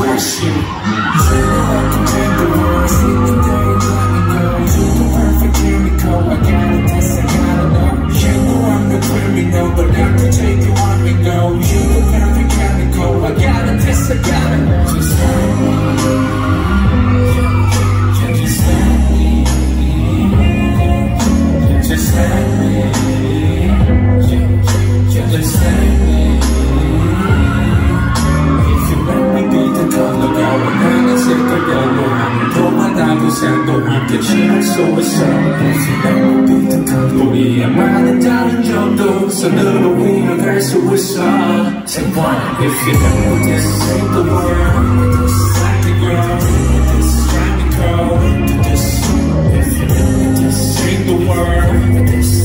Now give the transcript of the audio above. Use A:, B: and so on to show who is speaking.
A: express you. You I can take the world, any day, let me go. You the perfect chemical, I gotta test, I gotta know. You know I'm the criminal, but I can take you on me go. You the perfect chemical, I gotta test, I gotta know. Just let me, just let me, just let me, just let me. If you let me be the color, 가원하는 색깔별로 하늘 도마다고 상도함께 취할 수 있어. If you let me be the color, 우리의 많은 다른 점도 선으로 위로갈 수 있어. Say one. If you let me this ain't the world, this like the girl, this is trying to go to this. If you let me this ain't the world, this